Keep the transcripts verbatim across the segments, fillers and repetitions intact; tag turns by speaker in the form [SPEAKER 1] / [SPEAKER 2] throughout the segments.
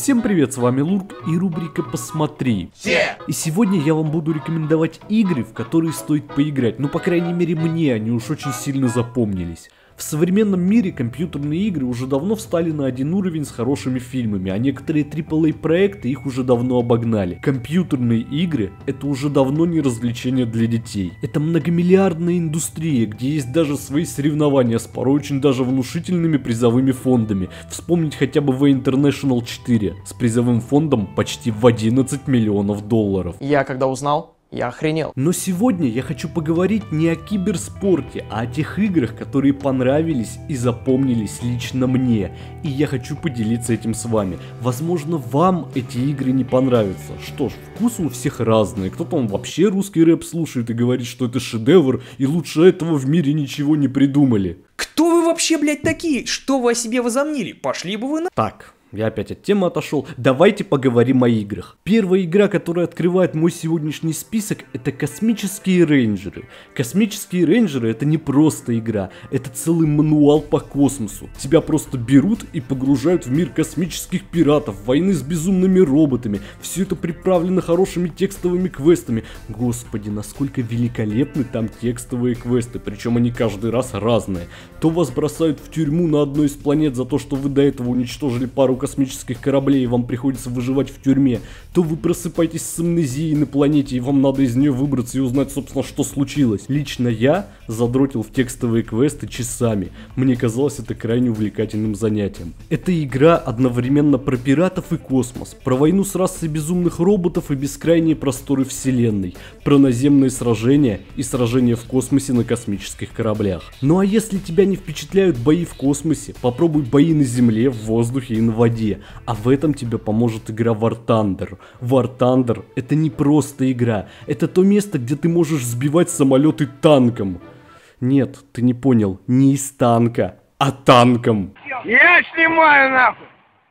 [SPEAKER 1] Всем привет, с вами Лурк и рубрика «Посмотри». Yeah. И сегодня я вам буду рекомендовать игры, в которые стоит поиграть. Ну, по крайней мере, мне они уж очень сильно запомнились. В современном мире компьютерные игры уже давно встали на один уровень с хорошими фильмами, а некоторые трипл эй проекты их уже давно обогнали. Компьютерные игры — это уже давно не развлечение для детей. Это многомиллиардная индустрия, где есть даже свои соревнования с порой очень даже внушительными призовыми фондами. Вспомнить хотя бы The International четыре с призовым фондом почти в одиннадцать миллионов долларов.
[SPEAKER 2] Я когда узнал, я охренел.
[SPEAKER 1] Но сегодня я хочу поговорить не о киберспорте, а о тех играх, которые понравились и запомнились лично мне. И я хочу поделиться этим с вами. Возможно, вам эти игры не понравятся. Что ж, вкус у всех разный. Кто-то он вообще русский рэп слушает и говорит, что это шедевр, и лучше этого в мире ничего не придумали.
[SPEAKER 2] Кто вы вообще, блядь, такие? Что вы о себе возомнили? Пошли бы вы на...
[SPEAKER 1] Так. Я опять от темы отошел. Давайте поговорим о играх. Первая игра, которая открывает мой сегодняшний список, это Космические рейнджеры. Космические рейнджеры — это не просто игра, это целый мануал по космосу. Тебя просто берут и погружают в мир космических пиратов, войны с безумными роботами. Все это приправлено хорошими текстовыми квестами. Господи, насколько великолепны там текстовые квесты, причем они каждый раз разные. То вас бросают в тюрьму на одной из планет за то, что вы до этого уничтожили пару космических кораблей и вам приходится выживать в тюрьме, то вы просыпаетесь с амнезией на планете и вам надо из нее выбраться и узнать, собственно, что случилось. Лично я задротил в текстовые квесты часами. Мне казалось это крайне увлекательным занятием. Эта игра одновременно про пиратов и космос, про войну с расой безумных роботов и бескрайние просторы вселенной, про наземные сражения и сражения в космосе на космических кораблях. Ну а если тебя не впечатляют бои в космосе, попробуй бои на земле, в воздухе и на воде. А в этом тебе поможет игра War Thunder. War Thunder — это не просто игра, это то место, где ты можешь сбивать самолеты танком. Нет, ты не понял, не из танка, а танком.
[SPEAKER 3] Я снимаю нахуй!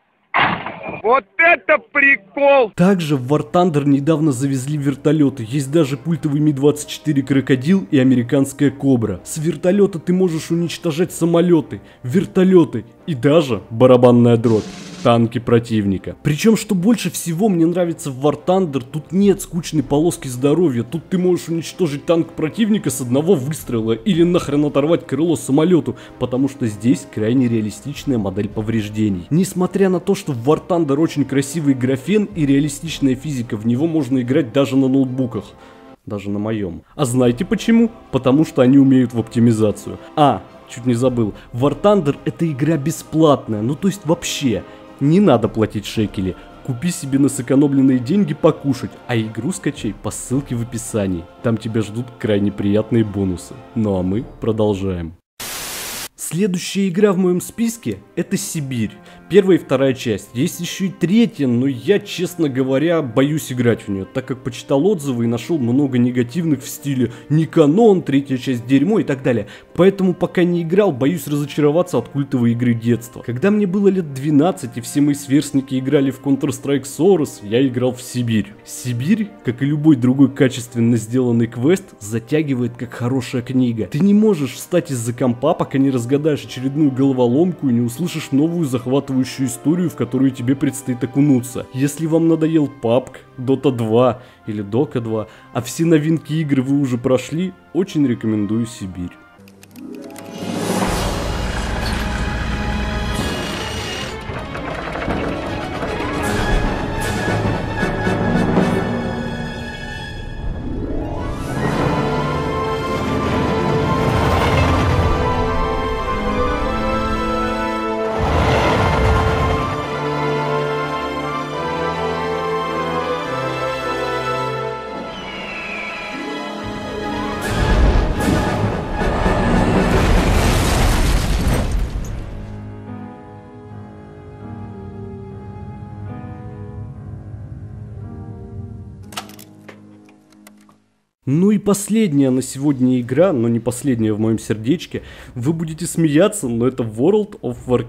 [SPEAKER 3] Вот это прикол!
[SPEAKER 1] Также в War Thunder недавно завезли вертолеты. Есть даже культовый Ми двадцать четыре Крокодил и американская Кобра. С вертолета ты можешь уничтожать самолеты, вертолеты и даже барабанная дробь. Танки противника. Причем, что больше всего мне нравится в War Thunder, тут нет скучной полоски здоровья. Тут ты можешь уничтожить танк противника с одного выстрела или нахрен оторвать крыло самолету, потому что здесь крайне реалистичная модель повреждений. Несмотря на то, что в War Thunder очень красивый графен и реалистичная физика, в него можно играть даже на ноутбуках. Даже на моем. А знаете почему? Потому что они умеют в оптимизацию. А, чуть не забыл. War Thunder — это игра бесплатная, ну то есть вообще. Не надо платить шекели, купи себе на сэкономленные деньги покушать, а игру скачай по ссылке в описании, там тебя ждут крайне приятные бонусы. Ну а мы продолжаем. Следующая игра в моем списке — это Сибирь. Первая и вторая часть. Есть еще и третья, но я, честно говоря, боюсь играть в нее, так как почитал отзывы и нашел много негативных в стиле «не канон», «третья часть дерьмо» и так далее. Поэтому пока не играл, боюсь разочароваться от культовой игры детства. Когда мне было лет двенадцать и все мои сверстники играли в Counter-Strike Source, я играл в Сибирь. Сибирь, как и любой другой качественно сделанный квест, затягивает как хорошая книга. Ты не можешь встать из-за компа, пока не разгадаешь очередную головоломку и не услышишь новую захватывающую историю, в которую тебе предстоит окунуться. Если вам надоел пабг, дота два или дока два, а все новинки игр вы уже прошли, очень рекомендую Сибирь. Ну и последняя на сегодня игра, но не последняя в моем сердечке. Вы будете смеяться, но это World of Warcraft.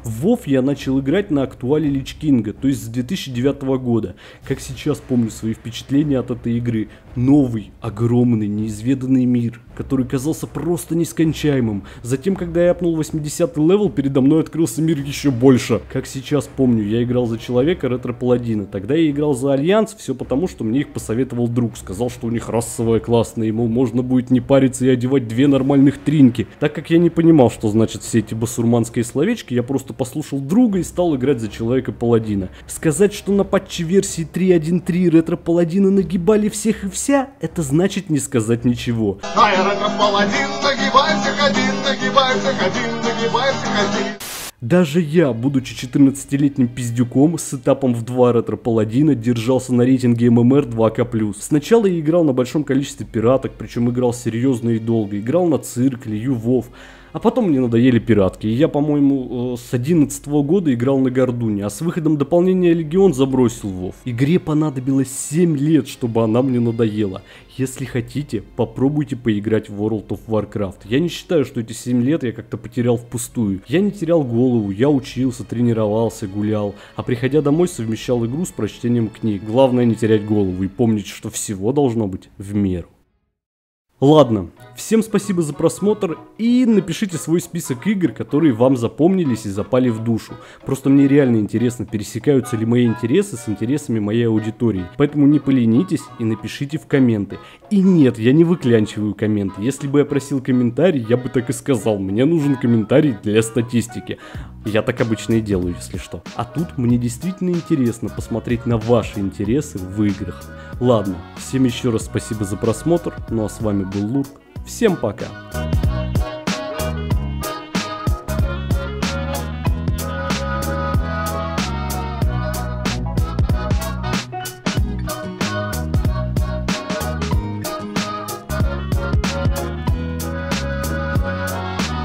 [SPEAKER 1] В WoW я начал играть на актуале Лич Кинга, то есть с две тысячи девятого года. Как сейчас помню свои впечатления от этой игры. Новый, огромный, неизведанный мир, который казался просто нескончаемым. Затем, когда я апнул восьмидесятый левел, передо мной открылся мир еще больше. Как сейчас помню, я играл за человека ретро-паладина. Тогда я играл за Альянс, все потому, что мне их посоветовал друг. Сказал, что у них расовая классная, ему можно будет не париться и одевать две нормальных тринки. Так как я не понимал, что значит все эти басурманские словечки, я просто послушал друга и стал играть за человека-паладина. Сказать, что на патче версии три точка один точка три ретро-паладины нагибали всех и вся, это значит не сказать ничего.
[SPEAKER 4] А я ретро-паладин, нагибай всех один, нагибай всех один, нагибай всех один.
[SPEAKER 1] Даже я, будучи четырнадцатилетним пиздюком с этапом в два ретро-паладина, держался на рейтинге эм эм эр два ка плюс. Сначала я играл на большом количестве пираток, причем играл серьезно и долго. Играл на циркле, ювов. А потом мне надоели пиратки, и я, по-моему, с одиннадцатого года играл на Гордуне, а с выходом дополнения Легион забросил WoW. Игре понадобилось семь лет, чтобы она мне надоела. Если хотите, попробуйте поиграть в World of Warcraft. Я не считаю, что эти семь лет я как-то потерял впустую. Я не терял голову, я учился, тренировался, гулял, а приходя домой совмещал игру с прочтением книг. Главное не терять голову и помнить, что всего должно быть в меру. Ладно, всем спасибо за просмотр и напишите свой список игр, которые вам запомнились и запали в душу. Просто мне реально интересно, пересекаются ли мои интересы с интересами моей аудитории. Поэтому не поленитесь и напишите в комменты. И нет, я не выклянчиваю комменты. Если бы я просил комментарий, я бы так и сказал. Мне нужен комментарий для статистики. Я так обычно и делаю, если что. А тут мне действительно интересно посмотреть на ваши интересы в играх. Ладно, всем еще раз спасибо за просмотр. Ну а с вами был Лурк. Всем пока.